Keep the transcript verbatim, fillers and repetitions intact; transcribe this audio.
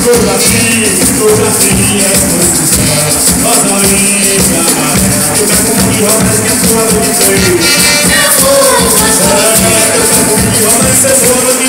Toda assim, toda assim é condição. Rosa linda, eu já comi rodas que é sua do que sei. Eu sou, eu sou, eu sou, eu sou, eu sou,